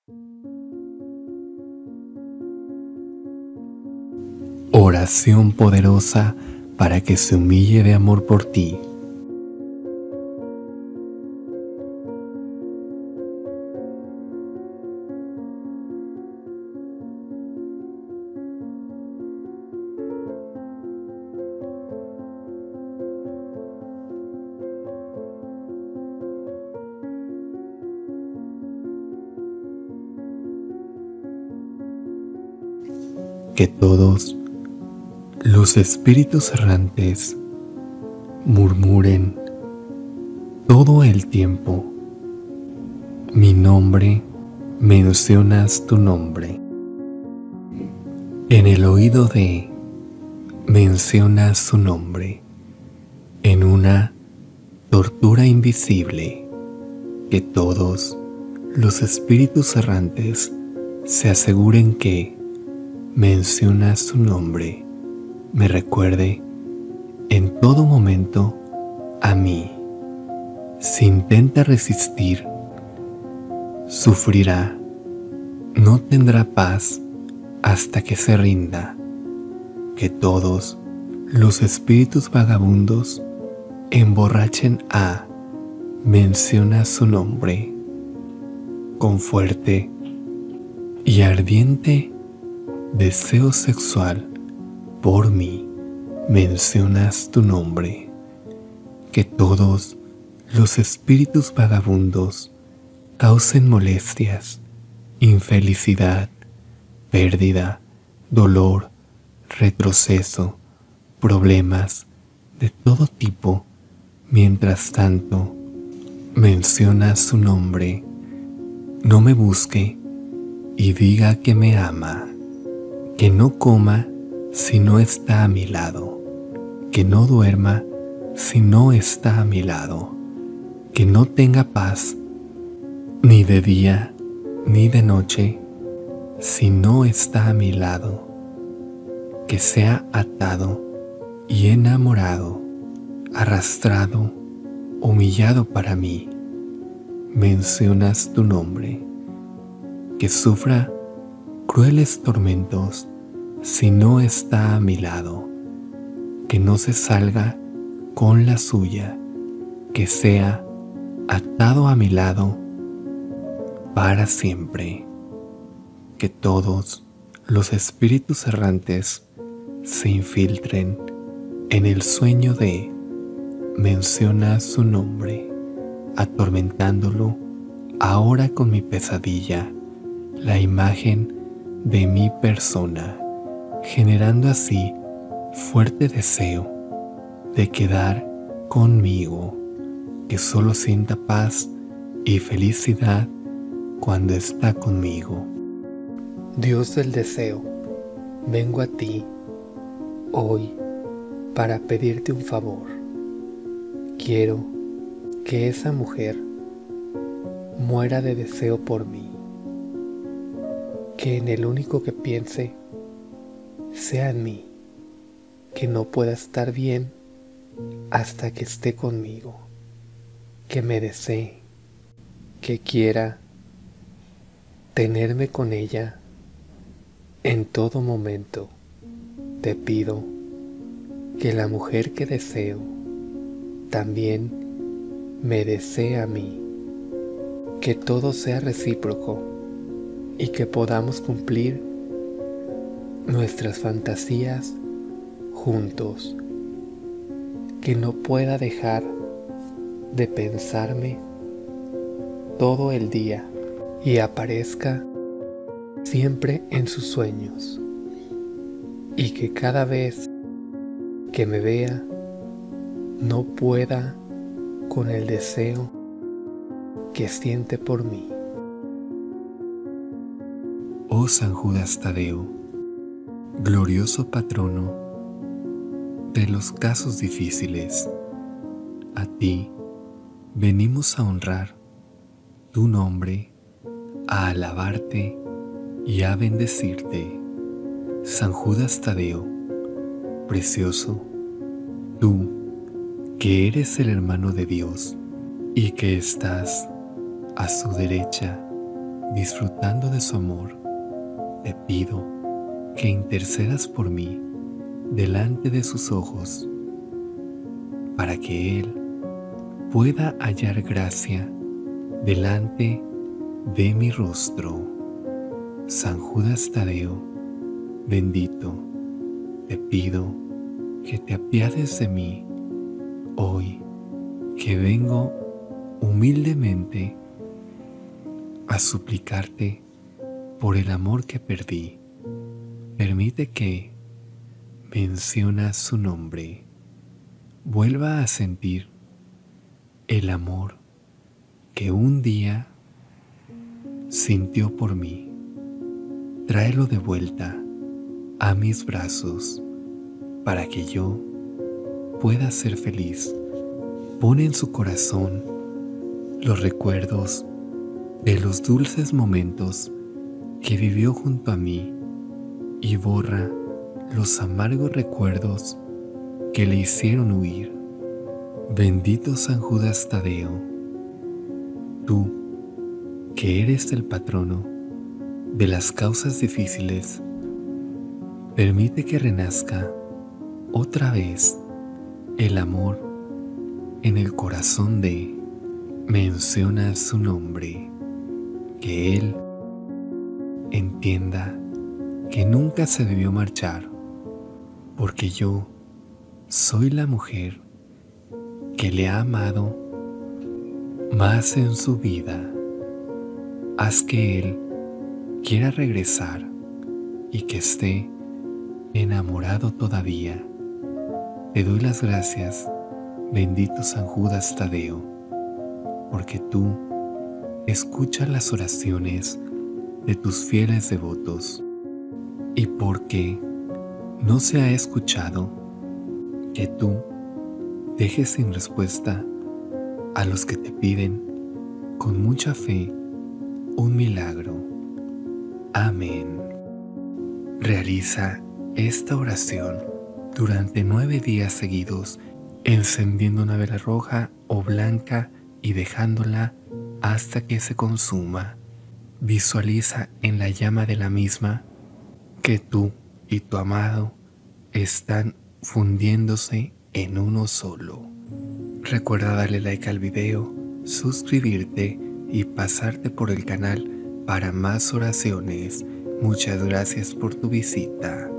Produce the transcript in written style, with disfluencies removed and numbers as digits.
Oración poderosa para que se humille de amor por ti. Que todos los espíritus errantes murmuren todo el tiempo: mi nombre, mencionas tu nombre. En el oído de mencionas su nombre, en una tortura invisible. Que todos los espíritus errantes se aseguren que mencionas su nombre, me recuerde en todo momento a mí. Si intenta resistir, sufrirá, no tendrá paz hasta que se rinda. Que todos los espíritus vagabundos emborrachen a menciona su nombre con fuerte y ardiente deseo sexual por mí. Mencionas tu nombre. Que todos los espíritus vagabundos causen molestias, infelicidad, pérdida, dolor, retroceso, problemas de todo tipo. Mientras tanto, mencionas su nombre. No me busque y diga que me ama. Que no coma si no está a mi lado. Que no duerma si no está a mi lado. Que no tenga paz ni de día ni de noche si no está a mi lado. Que sea atado y enamorado, arrastrado, humillado para mí. Mencionas tu nombre. Que sufra crueles tormentos si no está a mi lado. Que no se salga con la suya. Que sea atado a mi lado para siempre. Que todos los espíritus errantes se infiltren en el sueño de menciona su nombre, atormentándolo ahora con mi pesadilla, la imagen de mi persona, generando así fuerte deseo de quedar conmigo, que solo sienta paz y felicidad cuando está conmigo. Dios del deseo, vengo a ti hoy para pedirte un favor. Quiero que esa mujer muera de deseo por mí. Que en el único que piense sea en mí. Que no pueda estar bien hasta que esté conmigo. Que me desee. Que quiera tenerme con ella en todo momento. Te pido que la mujer que deseo también me desee a mí. Que todo sea recíproco y que podamos cumplir nuestras fantasías juntos. Que no pueda dejar de pensarme todo el día y aparezca siempre en sus sueños. Y que cada vez que me vea no pueda con el deseo que siente por mí. Oh San Judas Tadeo, glorioso patrono de los casos difíciles, a ti venimos a honrar tu nombre, a alabarte y a bendecirte. San Judas Tadeo, precioso, tú que eres el hermano de Dios y que estás a su derecha, disfrutando de su amor, te pido que intercedas por mí delante de sus ojos, para que Él pueda hallar gracia delante de mi rostro. San Judas Tadeo, bendito, te pido que te apiades de mí hoy, que vengo humildemente a suplicarte por el amor que perdí. Permite que, menciona su nombre, vuelva a sentir el amor que un día sintió por mí. Tráelo de vuelta a mis brazos para que yo pueda ser feliz. Pon en su corazón los recuerdos de los dulces momentos que vivió junto a mí y borra los amargos recuerdos que le hicieron huir. Bendito San Judas Tadeo, tú que eres el patrono de las causas difíciles, permite que renazca otra vez el amor en el corazón de, menciona su nombre, que Él entienda que nunca se debió marchar, porque yo soy la mujer que le ha amado más en su vida. Haz que Él quiera regresar y que esté enamorado todavía. Te doy las gracias, bendito San Judas Tadeo, porque tú escuchas las oraciones de tus fieles devotos y porque no se ha escuchado que tú dejes sin respuesta a los que te piden con mucha fe un milagro. Amén. Realiza esta oración durante 9 días seguidos, encendiendo una vela roja o blanca y dejándola hasta que se consuma. Visualiza en la llama de la misma que tú y tu amado están fundiéndose en uno solo. Recuerda darle like al video, suscribirte y pasarte por el canal para más oraciones. Muchas gracias por tu visita.